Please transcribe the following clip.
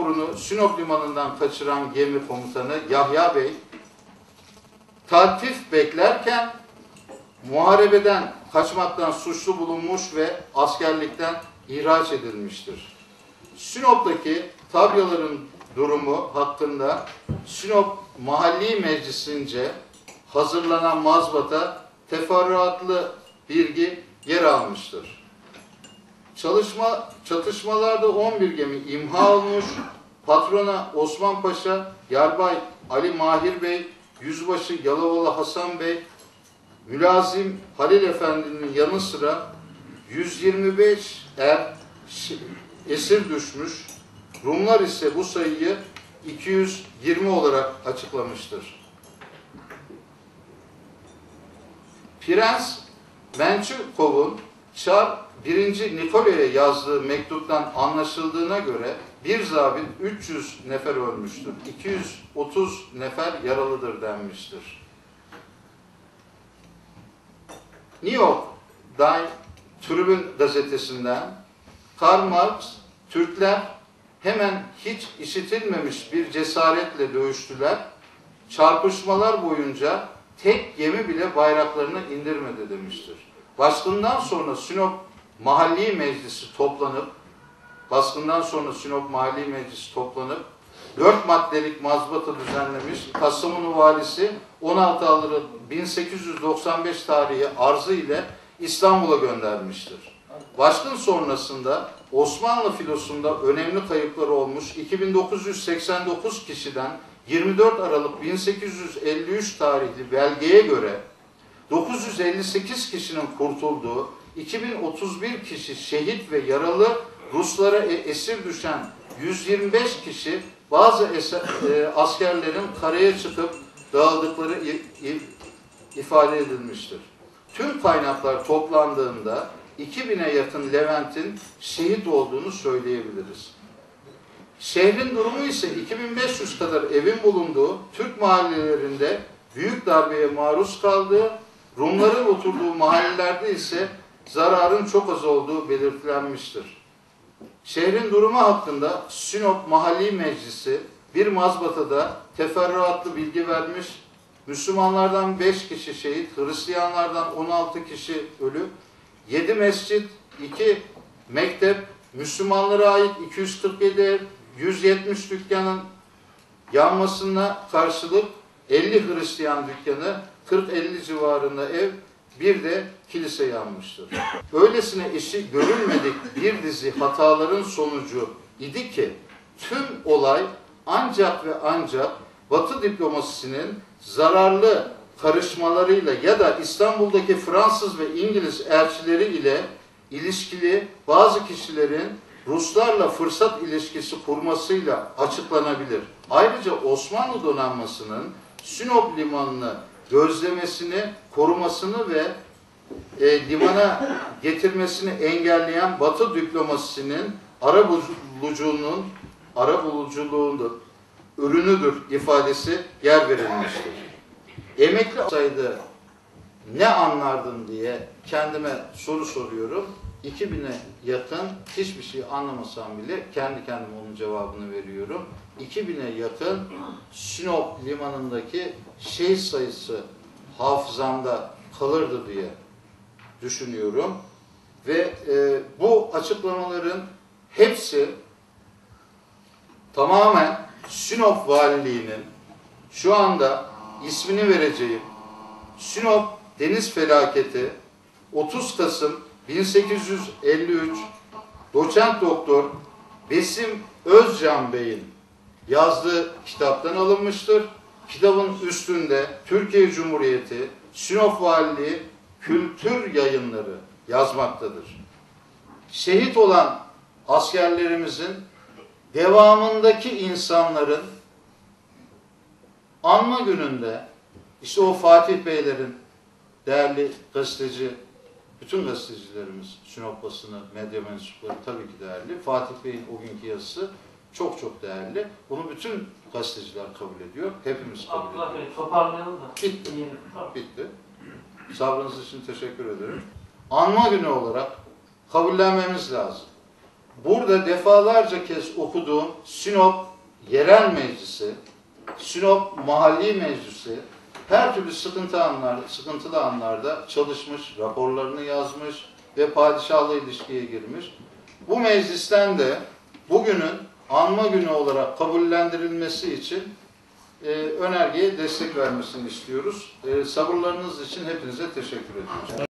vapurunu Sinop limanından kaçıran gemi komutanı Yahya Bey, taltif beklerken muharebeden kaçmaktan suçlu bulunmuş ve askerlikten ihraç edilmiştir. Sinop'taki tabyaların durumu hakkında Sinop Mahalli Meclisi'nce hazırlanan mazbata teferruatlı bilgi yer almıştır. Çatışmalarda 11 gemi imha olmuş, patrona Osman Paşa, Yarbay Ali Mahir Bey, Yüzbaşı Yalovalı Hasan Bey, Mülazim Halil Efendi'nin yanı sıra 125 esir düşmüş. Rumlar ise bu sayıyı 220 olarak açıklamıştır. Prens Mençikov'un Çar 1. Nikolay'a yazdığı mektuptan anlaşıldığına göre bir zabit 300 nefer ölmüştür. 230 nefer yaralıdır denmiştir. New York Tribune gazetesinden Karl Marx, Türkler hemen hiç işitilmemiş bir cesaretle dövüştüler. Çarpışmalar boyunca tek gemi bile bayraklarını indirmedi demiştir. Baskından sonra Sinop Mahalli Meclisi toplanıp 4 maddelik mazbata düzenlemiş. Kastamonu valisi 16 Aralık 1895 tarihi arzı ile İstanbul'a göndermiştir. Baskın sonrasında Osmanlı filosunda önemli kayıpları olmuş 2989 kişiden 24 Aralık 1853 tarihli belgeye göre 958 kişinin kurtulduğu, 2031 kişi şehit ve yaralı, Ruslara esir düşen 125 kişi bazı askerlerin karaya çıkıp dağıldıkları ifade edilmiştir. Tüm kaynaklar toplandığında 2000'e yakın Levent'in şehit olduğunu söyleyebiliriz. Şehrin durumu ise 2500 kadar evin bulunduğu, Türk mahallelerinde büyük darbeye maruz kaldığı, Rumların oturduğu mahallelerde ise zararın çok az olduğu belirtilenmiştir. Şehrin durumu hakkında Sinop Mahalli Meclisi bir mazbatada teferruatlı bilgi vermiş, Müslümanlardan 5 kişi şehit, Hristiyanlardan 16 kişi ölü, 7 mescit, 2 mektep, Müslümanlara ait 247 ev, 170 dükkanın yanmasına karşılık 50 Hristiyan dükkanı, 40-50 civarında ev, bir de kilise yanmıştır. Öylesine işi görülmedik bir dizi hataların sonucu idi ki tüm olay ancak ve ancak Batı diplomasisinin zararlı karışmalarıyla ya da İstanbul'daki Fransız ve İngiliz elçileri ile ilişkili bazı kişilerin Ruslarla fırsat ilişkisi kurmasıyla açıklanabilir. Ayrıca Osmanlı donanmasının Sinop limanını gözlemesini, korumasını ve limana getirmesini engelleyen Batı diplomasisinin arabuluculuğunun ürünüdür ifadesi yer verilmiştir. Emekli olsaydı ne anlardın diye kendime soru soruyorum. 2000'e yakın hiçbir şey anlamasam bile kendi kendime onun cevabını veriyorum. 2000'e yakın Sinop limanındaki şehit sayısı hafızamda kalırdı diye düşünüyorum. Ve bu açıklamaların hepsi tamamen Sinop Valiliği'nin şu anda ismini vereceğim Sinop Deniz Felaketi 30 Kasım 1853 Doçent Doktor Besim Özcan Bey'in yazdığı kitaptan alınmıştır. Kitabın üstünde Türkiye Cumhuriyeti Sinop Valiliği Kültür Yayınları yazmaktadır. Şehit olan askerlerimizin devamındaki insanların anma gününde işte o Fatih Beylerin değerli gazeteci, bütün gazetecilerimiz, Sinop basını, medya mensupları tabii ki değerli. Fatih Bey'in o günkü yazısı çok çok değerli. Bunu bütün gazeteciler kabul ediyor. Hepimiz kabul ediyoruz. Abdullah Bey, toparlayalım da. Bitti. Bitti. Sabrınız için teşekkür ederim. Anma günü olarak kabullenmemiz lazım. burada defalarca kez okuduğum Sinop Yerel Meclisi, Sinop Mahalli Meclisi her türlü sıkıntılı anlarda çalışmış, raporlarını yazmış ve padişahla ilişkiye girmiş. Bu meclisten de bugünün anma günü olarak kabullendirilmesi için önergeye destek vermesini istiyoruz. Sabırlarınız için hepinize teşekkür ediyoruz.